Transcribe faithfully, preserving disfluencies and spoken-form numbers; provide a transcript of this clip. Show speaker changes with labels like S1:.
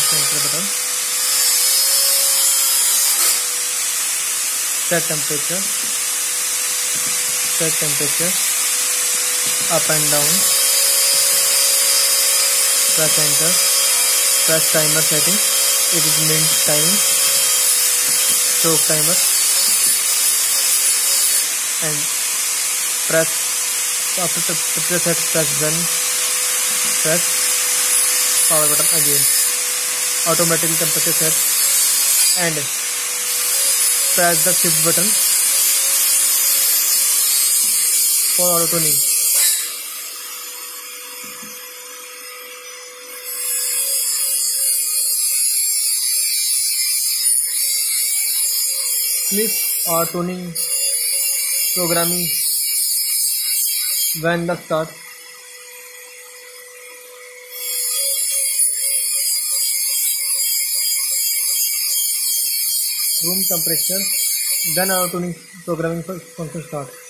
S1: press enter button. Set temperature, set temperature up and down, press enter, press timer setting, it is mint timing, stroke timer, and press after temperature set, press done, press power button again, automatically temperature set, and press the shift button for auto tuning. Click or tuning programming when the start. Room temperature, then auto tuning programming function start.